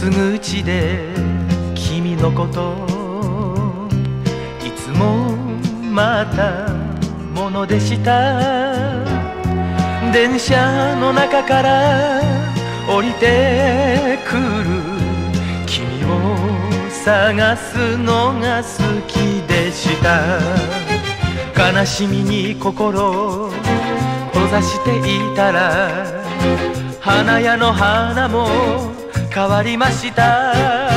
す口で君のこといつもまたものでした。電車の中から降りてくる君を探すのが好きでした。悲しみに心閉ざしていたら花屋の花も変わりました。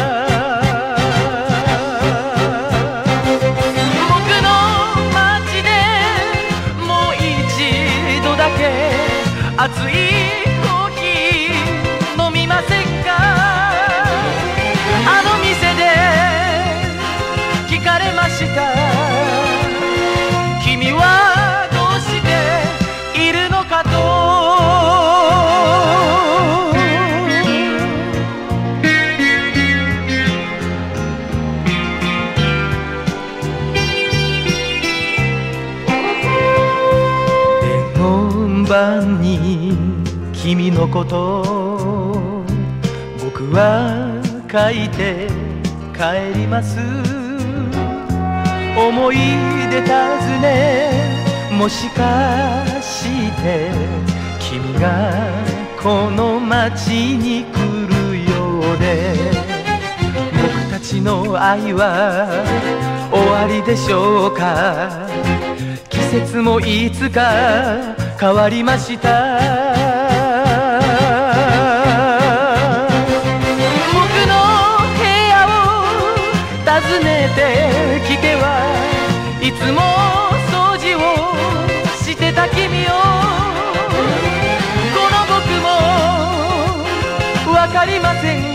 僕の街でもう一度だけ熱いコーヒー飲みませんか。あの店で聞かれました。君はどうしているのかと。晩に君のこと僕は書いて帰ります。思い出尋ねもしかして君がこの街に来るようで僕たちの愛は終わりでしょうか。季節もいつか変わりました。僕の部屋を訪ねてきてはいつも掃除をしてた君よ。この僕もわかりません。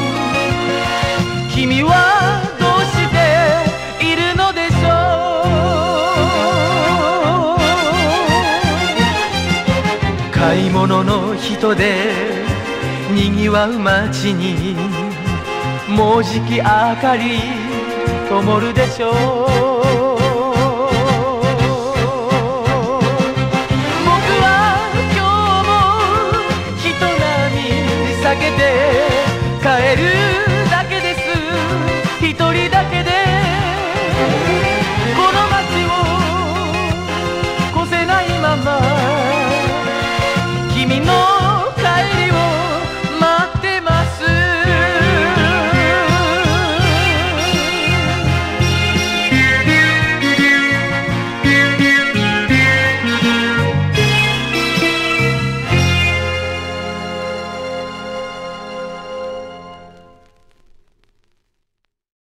君はどうしているのでしょう。買い物の人でにぎわう街にもうじき明かり灯るでしょう。僕は今日も人並み避けて帰るだけです。一人だけ